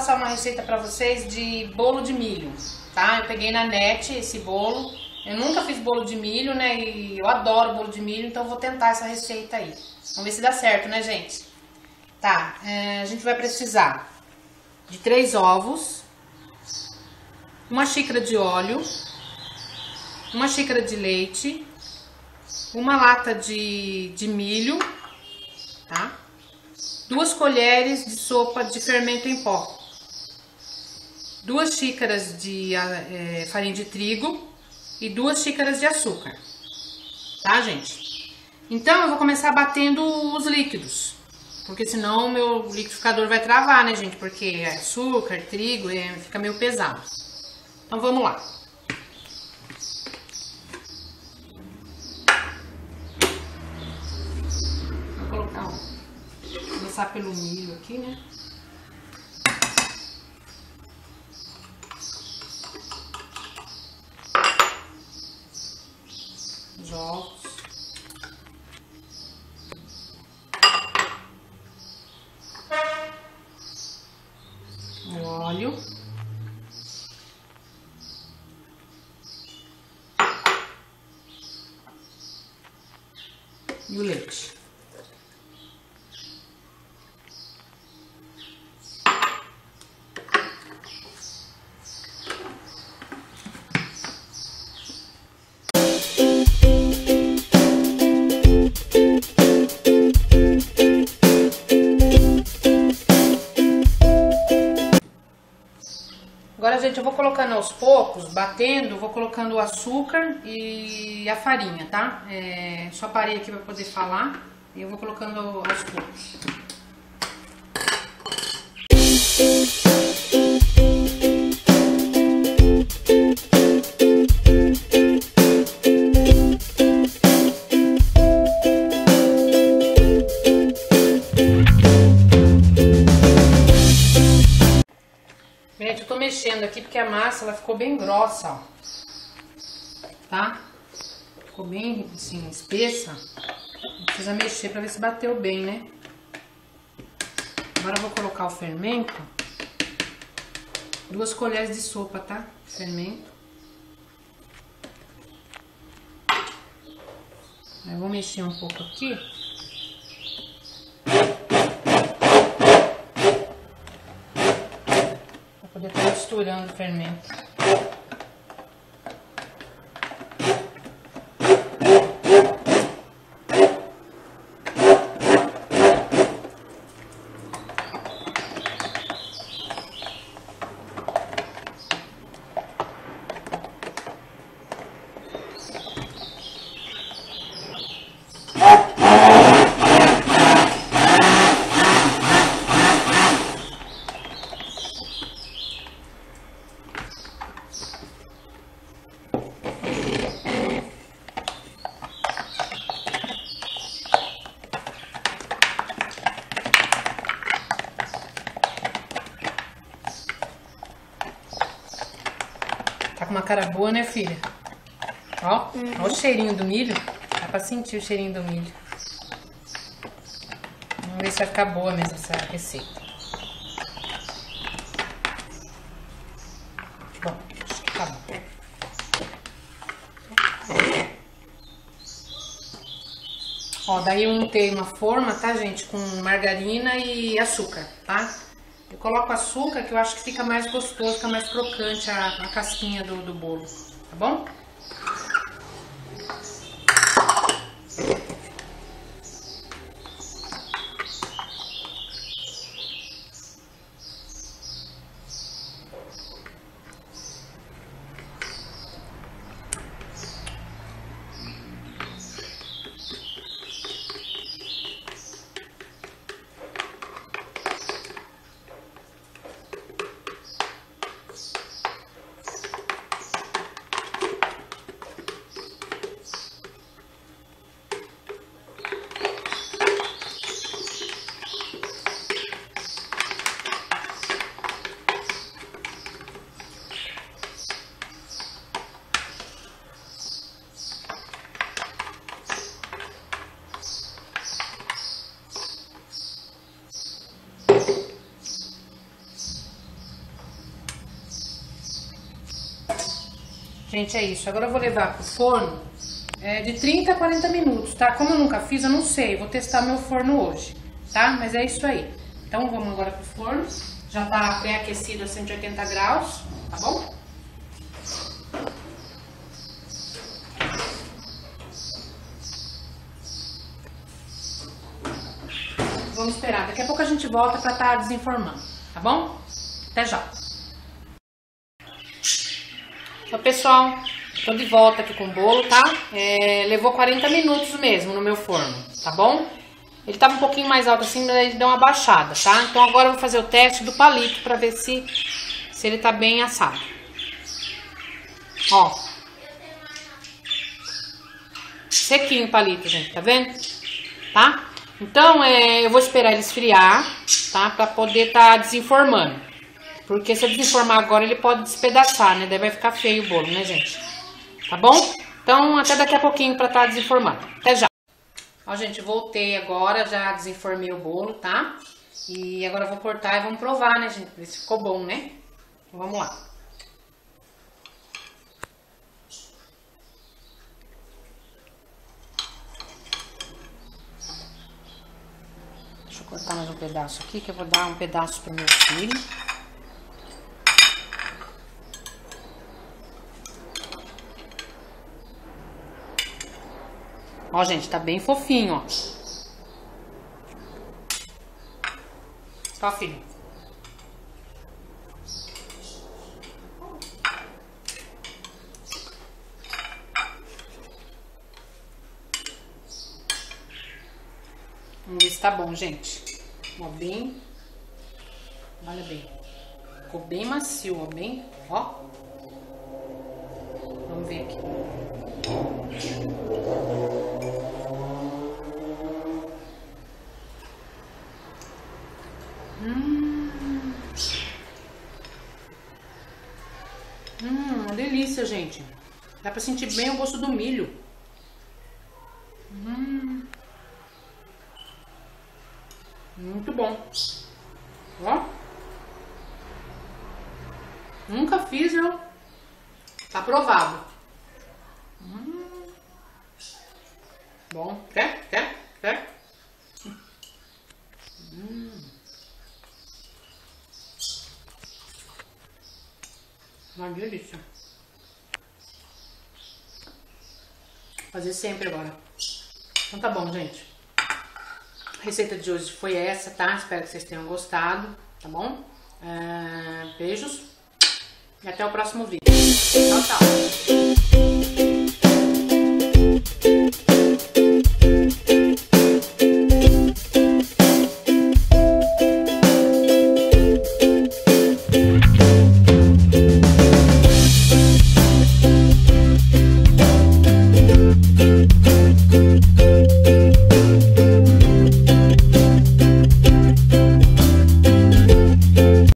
passar uma receita pra vocês de bolo de milho, tá? Eu peguei na net esse bolo. Eu nunca fiz bolo de milho, né? E eu adoro bolo de milho, então eu vou tentar essa receita aí. Vamos ver se dá certo, né, gente? Tá, a gente vai precisar de 3 ovos, 1 xícara de óleo, 1 xícara de leite, 1 lata de milho, tá? 2 colheres de sopa de fermento em pó, 2 xícaras de farinha de trigo e 2 xícaras de açúcar, tá, gente? Então eu vou começar batendo os líquidos, porque senão o meu liquidificador vai travar, né, gente? Porque açúcar, trigo, fica meio pesado. Então vamos lá. Vou colocar, começar pelo milho aqui, né? Os ovos. O óleo. E o leite. Agora, gente, eu vou colocando aos poucos, batendo, vou colocando o açúcar e a farinha, tá? Só parei aqui pra poder falar e eu vou colocando aos poucos. Gente, eu tô mexendo aqui porque a massa ela ficou bem grossa, ó. Tá? Ficou bem assim, espessa. Precisa mexer pra ver se bateu bem, né? Agora eu vou colocar o fermento. 2 colheres de sopa, tá? Fermento. Eu vou mexer um pouco aqui. Poder estar misturando o fermento. Tá com uma cara boa, né, filha? Ó, ó o cheirinho do milho. Dá pra sentir o cheirinho do milho. Vamos ver se vai ficar boa mesmo essa receita. Bom, acho que tá bom. Ó, daí eu untei uma forma, tá, gente? Com margarina e açúcar, tá? Eu coloco açúcar que eu acho que fica mais gostoso, fica mais crocante a casquinha do bolo, tá bom? Gente, é isso. Agora eu vou levar pro forno de 30 a 40 minutos, tá? Como eu nunca fiz, eu não sei. Vou testar meu forno hoje, tá? Mas é isso aí. Então vamos agora pro forno. Já tá pré-aquecido a 180 graus, tá bom? Vamos esperar. Daqui a pouco a gente volta pra estar desenformando, tá bom? Até já. Então, pessoal, tô de volta aqui com o bolo, tá? Levou 40 minutos mesmo no meu forno, tá bom? Ele tava um pouquinho mais alto assim, mas ele deu uma baixada, tá? Então agora eu vou fazer o teste do palito pra ver se ele tá bem assado. Ó. Sequinho o palito, gente, tá vendo? Tá? Então, eu vou esperar ele esfriar, tá? Pra poder tá desenformando. Porque se eu desenformar agora, ele pode despedaçar, né? Daí vai ficar feio o bolo, né, gente? Tá bom? Então, até daqui a pouquinho pra tá desenformando. Até já! Ó, gente, voltei agora, já desenformei o bolo, tá? E agora eu vou cortar e vamos provar, né, gente? Ver se ficou bom, né? Então, vamos lá. Deixa eu cortar mais um pedaço aqui, que eu vou dar um pedaço pro meu filho. Ó, gente, tá bem fofinho, ó. Ó, filho. Vamos ver se tá bom, gente. Ó, bem... Olha bem. Ficou bem macio, ó, bem... Ó. Vamos ver aqui. Uma delícia, gente. Dá pra sentir bem o gosto do milho. Muito bom. Ó. Nunca fiz, eu. Tá aprovado. Bom. Quer? Quer? Quer? Uma delícia. Vou fazer sempre agora. Então tá bom, gente. A receita de hoje foi essa, tá? Espero que vocês tenham gostado, tá bom? Beijos e até o próximo vídeo. Tchau, tchau.